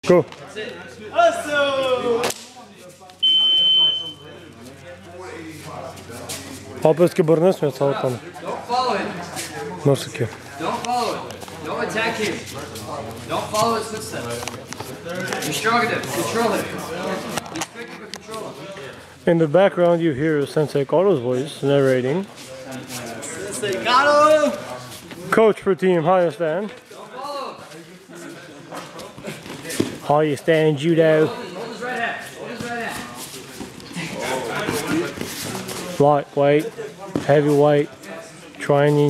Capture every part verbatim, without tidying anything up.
Go. Опетки бърнес ме цялото там. Носики. Don't follow it. Don't attack him. Don't follow his footsteps. You're strong enough. Control him. He's quick, but control him. In the background, you hear Sensei Kato's voice narrating. Sensei Kato! Coach for Team Hayastan. Don't follow him. Hayastan Judo. Hold his right hand. Hold his right hand. Lightweight, heavyweight, training.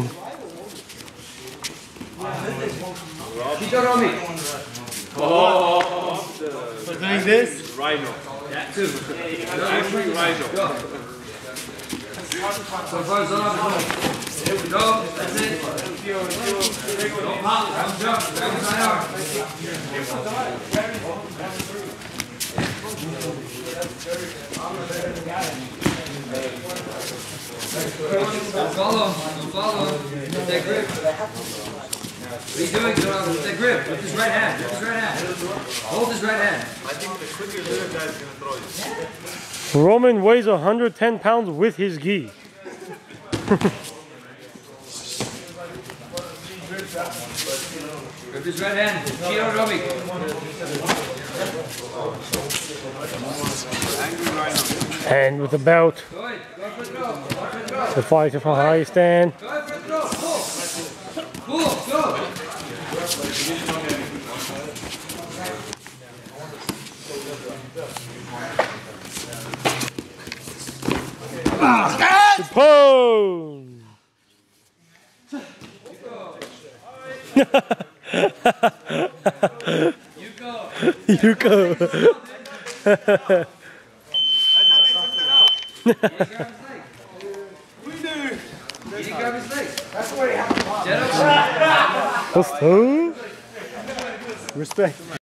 Mikitarian. Oh, For doing this? Rhino. That too. Actually, Rhino. Go. So far, zone up. Go. That's it. Don't pop. Don't jump. Grab his right arm. Don't follow. Don't follow. Get that grip. What are you doing, Jonathan? With that grip. With his right hand. With his right hand. Hold his right hand. I think the quicker the other guy's gonna throw it. Roman weighs one hundred ten pounds with his gi. Grip his right hand. Kiro Romi. Angry Rhino. And with the belt, Go ahead. Go for the throw. Go for the throw. the fighter from Hayastan. Go ahead for the throw. Pull. Pull. Go. The pose! You go. You go. He didn't grab his leg. We do. He didn't grab his leg. That's what he happened. What's up? Respect.